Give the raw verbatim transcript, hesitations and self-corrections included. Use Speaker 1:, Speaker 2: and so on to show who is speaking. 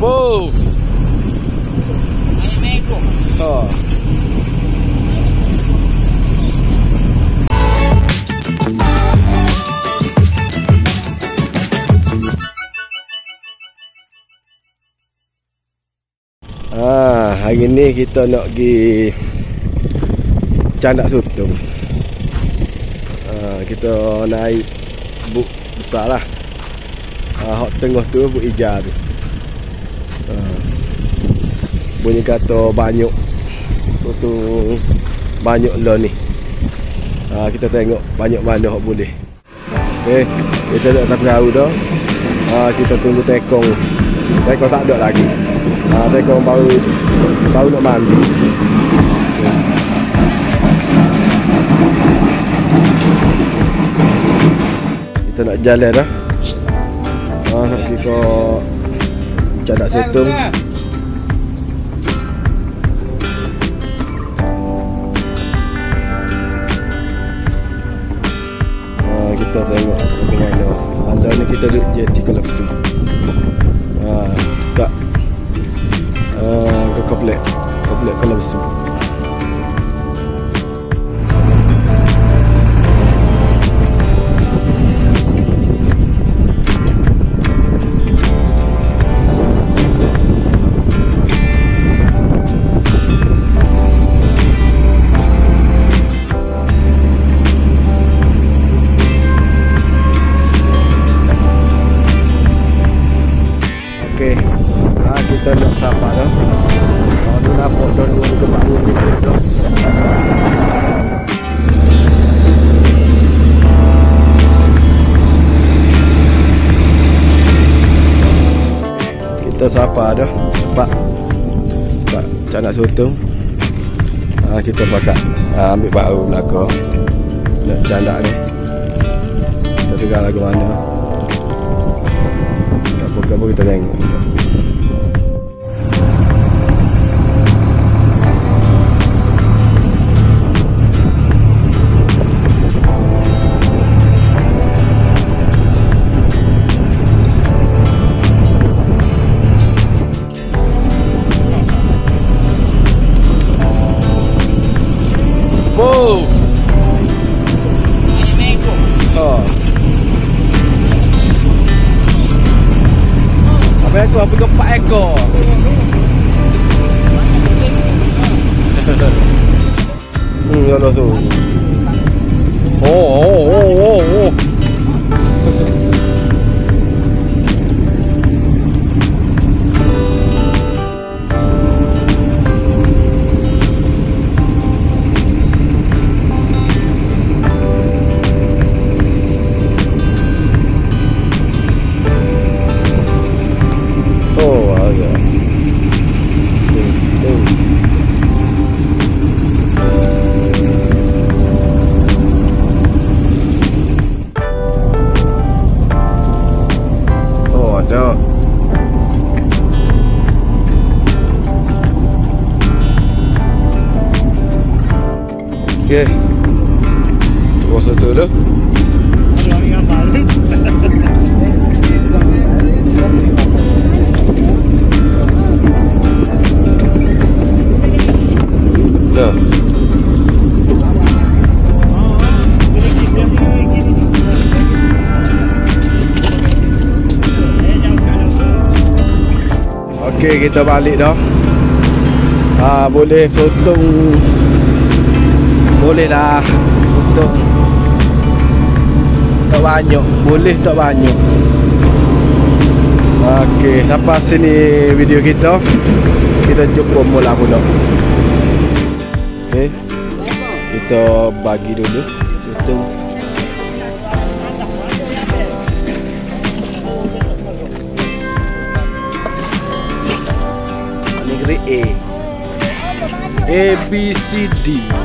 Speaker 1: Wow. Oh. Ah, hari ni kita nak pergi Candak Sotong. Ah, kita naik buk besar lah. Ah, hot tengah tu buk hijau tu. Ah, bunyi kata banyak. Tu banyak lah ni. Ah, kita tengok banyak mana hok boleh. Okey, kita dah tak perahu dah. Ah, kita tunggu tekong. Tekong tak ada lagi. Ah, tekong baru baru nak mandi. Kita nak jalan dah. Ah, nak pergi ke Candak Sotong. Ah, kita tengok bagaimana. Anda ni kita duduk jeti Kolapsu. Ah, kat ah, ke komplek komplek Kolapsu. Okey, ah, kita nak sapa dah. Kalau tu nampak dah dua ke baru kita dah. Kita sapa dah. Pak. Pak Candak Sotong. Ah, kita pakat ah, ambil baru belakang. Nak candak ni. Kita dengar lagu mana. Apa kita tengok. Wow. Oh. Ekor apa ke empat ekor. Hmm, kalau tu. Oh, oh, oh, oh, oh. Okey. Terus tu dah. Dah. Okey, kita balik dah. Ah, boleh sotong. Boleh lah untuk tak banyak, boleh tak banyak. Okey, sampai sini video kita. Kita jumpa mula pula. Okey, kita bagi dulu sotong. Negeri A A B C D.